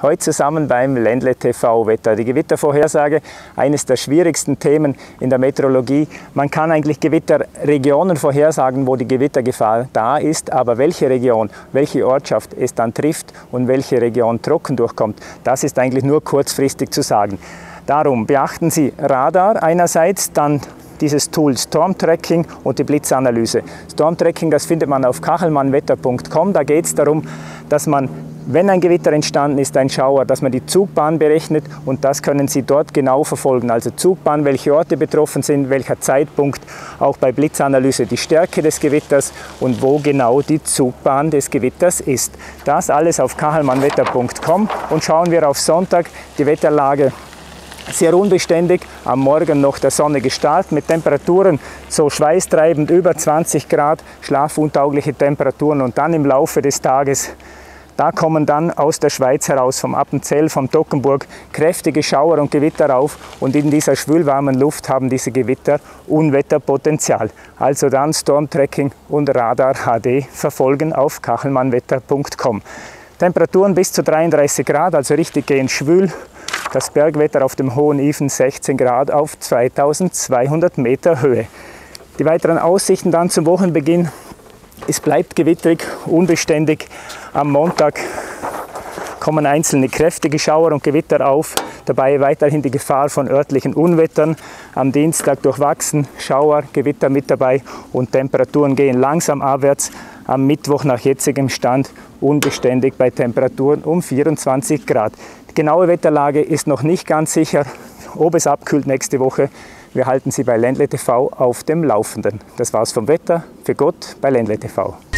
Heute zusammen beim Ländle TV Wetter. Die Gewittervorhersage, eines der schwierigsten Themen in der Meteorologie. Man kann eigentlich Gewitterregionen vorhersagen, wo die Gewittergefahr da ist, aber welche Region, welche Ortschaft es dann trifft und welche Region trocken durchkommt, das ist eigentlich nur kurzfristig zu sagen. Darum beachten Sie Radar einerseits, dann dieses Tool Storm Tracking und die Blitzanalyse. Storm Tracking, das findet man auf kachelmannwetter.com. Da geht es darum, dass man, wenn ein Gewitter entstanden ist, ein Schauer, dass man die Zugbahn berechnet und das können Sie dort genau verfolgen. Also Zugbahn, welche Orte betroffen sind, welcher Zeitpunkt, auch bei Blitzanalyse die Stärke des Gewitters und wo genau die Zugbahn des Gewitters ist. Das alles auf kachelmannwetter.com und schauen wir auf Sonntag die Wetterlage. Sehr unbeständig, am Morgen noch der sonnige Start mit Temperaturen so schweißtreibend über 20 Grad, schlafuntaugliche Temperaturen und dann im Laufe des Tages, da kommen dann aus der Schweiz heraus, vom Appenzell, vom Toggenburg, kräftige Schauer und Gewitter auf und in dieser schwülwarmen Luft haben diese Gewitter Unwetterpotenzial. Also dann Stormtracking und Radar HD verfolgen auf kachelmannwetter.com. Temperaturen bis zu 33 Grad, also richtig gehend schwül. Das Bergwetter auf dem Hohen Ifen 16 Grad auf 2200 Meter Höhe. Die weiteren Aussichten dann zum Wochenbeginn. Es bleibt gewitterig, unbeständig. Am Montag kommen einzelne kräftige Schauer und Gewitter auf. Dabei weiterhin die Gefahr von örtlichen Unwettern. Am Dienstag durchwachsen, Schauer, Gewitter mit dabei und Temperaturen gehen langsam abwärts. Am Mittwoch nach jetzigem Stand unbeständig bei Temperaturen um 24 Grad. Die genaue Wetterlage ist noch nicht ganz sicher, ob es abkühlt nächste Woche. Wir halten Sie bei Ländle TV auf dem Laufenden. Das war's vom Wetter für Gott bei Ländle TV.